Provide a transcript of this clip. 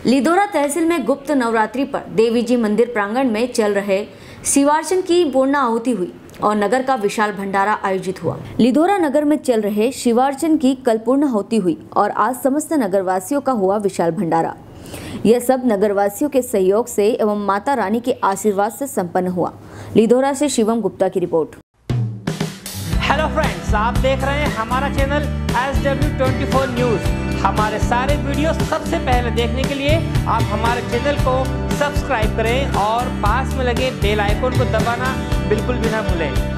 लिधोरा तहसील में गुप्त नवरात्रि पर देवी जी मंदिर प्रांगण में चल रहे शिवार्चन की पूर्ण आहुति हुई और नगर का विशाल भंडारा आयोजित हुआ। लिधोरा नगर में चल रहे शिवार्चन की कल पूर्ण आहुति हुई और आज समस्त नगरवासियों का हुआ विशाल भंडारा। यह सब नगरवासियों के सहयोग से एवं माता रानी के आशीर्वाद से संपन्न हुआ। लिधोरा से शिवम गुप्ता की रिपोर्ट। हेलो फ्रेंड्स, आप देख रहे हैं हमारा चैनल SW24 न्यूज़। हमारे सारे वीडियो सबसे पहले देखने के लिए आप हमारे चैनल को सब्सक्राइब करें और पास में लगे बेल आइकन को दबाना बिल्कुल भी ना भूलें।